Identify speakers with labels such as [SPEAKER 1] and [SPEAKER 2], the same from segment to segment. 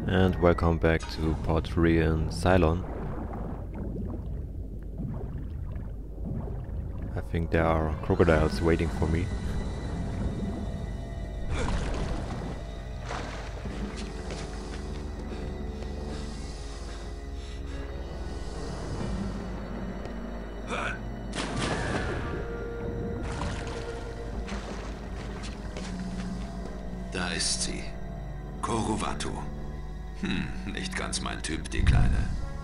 [SPEAKER 1] And welcome back to part 3 in Cylon. I think there are crocodiles waiting for me.
[SPEAKER 2] Da ist sie. Koro-Vato. Nicht ganz mein Typ, die Kleine.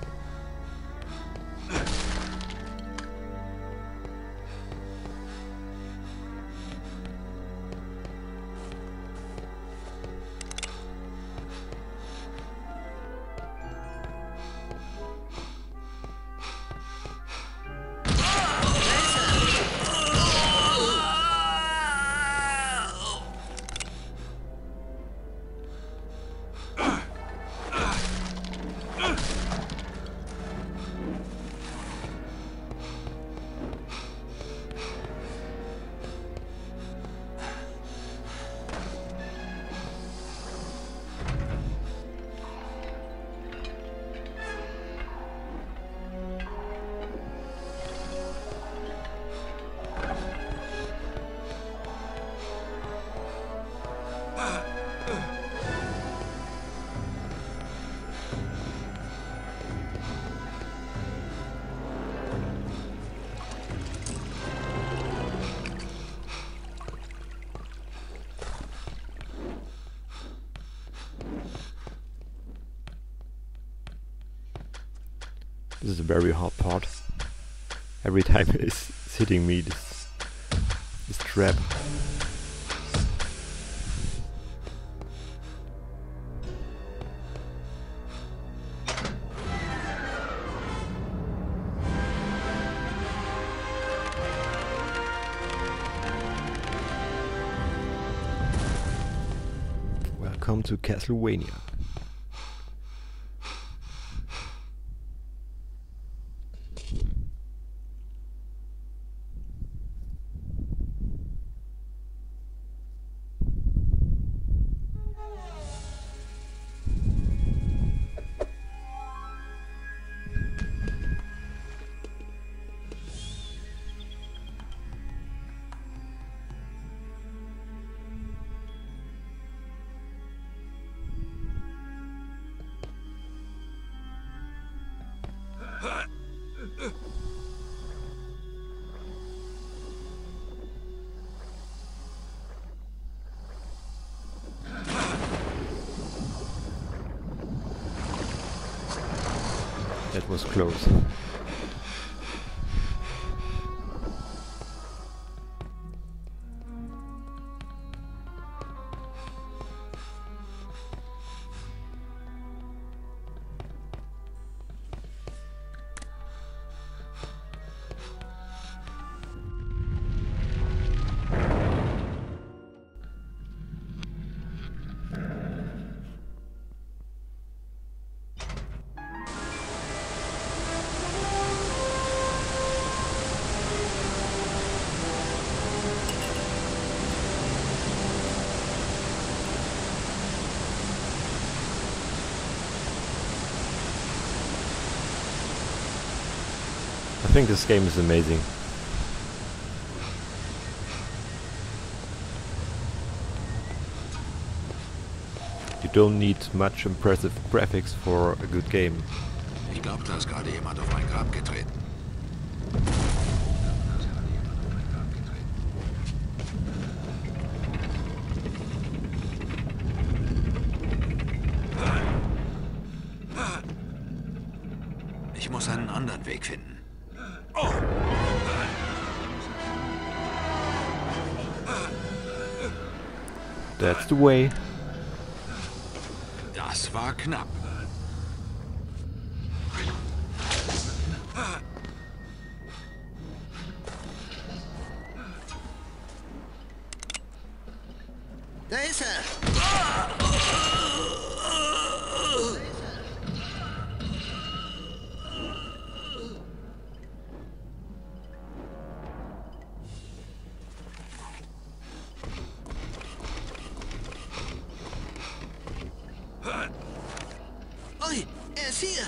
[SPEAKER 1] This is a very hard part. Every time it's hitting me, this trap. Welcome to Castlevania. That was close. I think this game is amazing. You don't need much impressive graphics for a good game.
[SPEAKER 2] Ich glaube, da ist gerade jemand auf mein Grab getreten. Ich muss einen anderen Weg finden. Oh!
[SPEAKER 1] That's the way.
[SPEAKER 2] Das war knapp.
[SPEAKER 3] Da ist er! ist hier!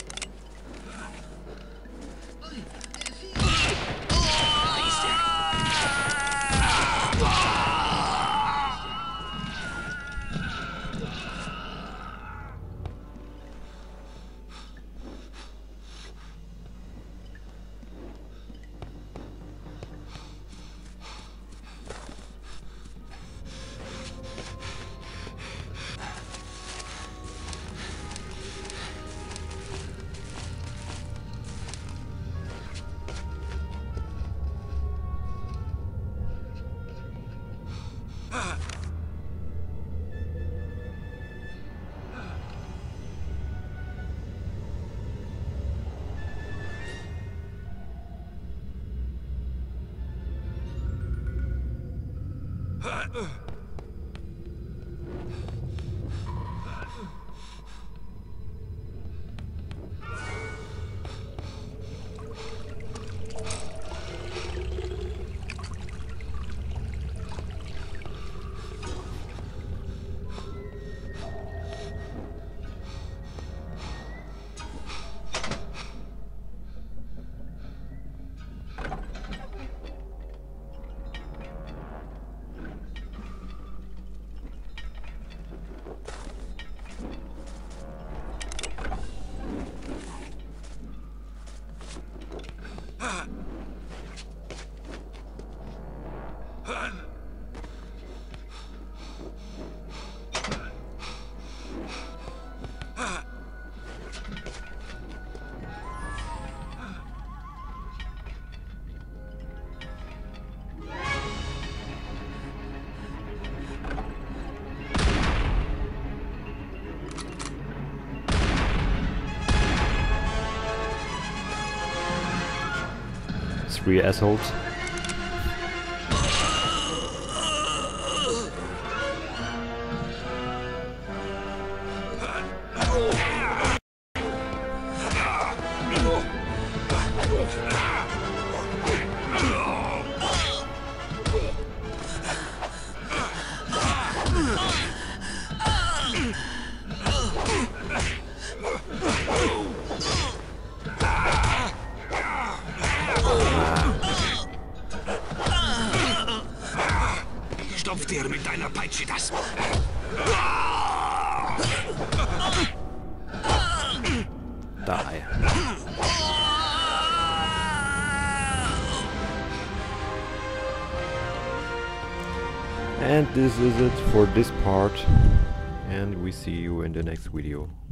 [SPEAKER 1] Three assholes.
[SPEAKER 2] Stopf dir mit deiner Peitsche das.
[SPEAKER 1] Die. And this is it for this part, and we see you in the next video.